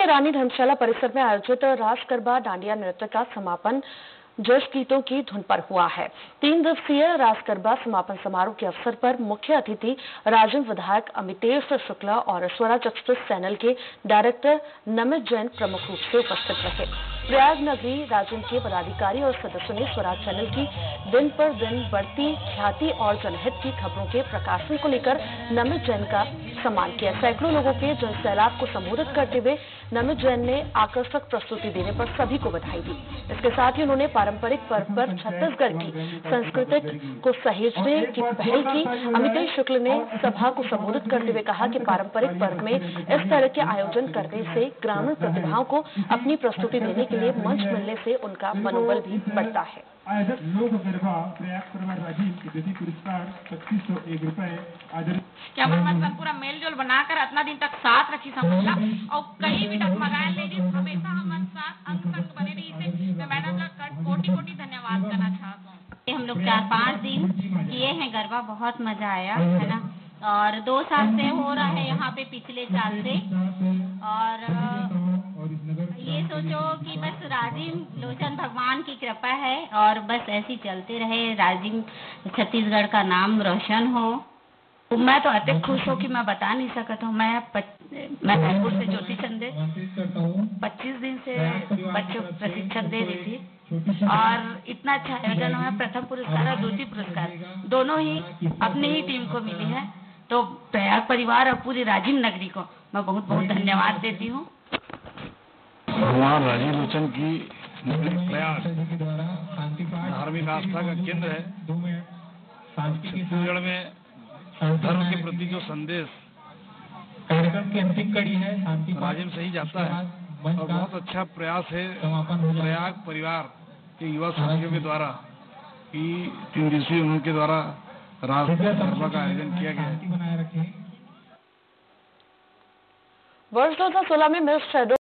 के रानी धर्मशाला परिसर में आयोजित रास गरबा डांडिया नृत्य का समापन जश गीतों की धुन पर हुआ है। 3 दिवसीय रास गरबा समापन समारोह के अवसर पर मुख्य अतिथि राजन विधायक अमितेश शुक्ला और स्वराज एक्सप्रेस चैनल के डायरेक्टर नमित जैन प्रमुख रूप से उपस्थित रहे। प्रयाग नगरी राजन के पदाधिकारी और सदस्यों ने स्वराज चैनल की दिन पर दिन बढ़ती ख्याति और जनहित की खबरों के प्रकाशन को लेकर नमित जैन का सम्मान किया। सैकड़ों लोगों के जनसैलाब को संबोधित करते हुए नमित जैन ने आकर्षक प्रस्तुति देने पर सभी को बधाई दी। इसके साथ ही उन्होंने पारंपरिक पर्व पर छत्तीसगढ़ की संस्कृति को सहेजने की पहल की। अमितेश शुक्ल ने सभा को संबोधित करते हुए कहा कि पारंपरिक पर्व में इस तरह के आयोजन करने से ग्रामीण प्रतिभाओं को अपनी प्रस्तुति देने के लिए मंच मिलने से उनका मनोबल भी बढ़ता है। क्या पूरा मेलजोल बनाकर इतना दिन तक साथ रखी समझला और कहीं भी डगमगाए लेडीज हमेशा हमारे साथ अंग संग बने रही। इसे मैं मैडम का कोटि धन्यवाद करना चाहता हूँ। हम लोग 4-5 दिन किए हैं गरबा, बहुत मजा आया है ना। और 2 साल से हो रहा है यहाँ पे, पिछले साल से। और ये सोचो कि बस राजिम लोचन भगवान की कृपा है और बस ऐसी चलते रहे, राजिम छत्तीसगढ़ का नाम रोशन हो। मैं तो अति खुश हूँ कि मैं बता नहीं सकता हूँ। मैं रायपुर से ज्योति चंदे 25 दिन से बच्चों को प्रशिक्षण दे रही थी और इतना अच्छा आयोजन हुआ। प्रथम पुरस्कार और द्वितीय पुरस्कार दोनों ही अपनी ही टीम को मिली है। तो प्रयाग परिवार और पूरी राजिम नगरी को मैं बहुत बहुत धन्यवाद देती हूँ। भगवान राजीव लोचन की प्रयाग धार्मिक आस्था का केंद्र है। छत्तीसगढ़ में धर्म के प्रति जो संदेश कार्यक्रम की अंतिम कड़ी है राजिम से ही जाता है और बहुत अच्छा प्रयास है प्रयाग परिवार के युवा साथियों के द्वारा कि 3 दिवसीय उनके द्वारा रास गरबा का आयोजन किया गया है। वर्ष 2016 में मिस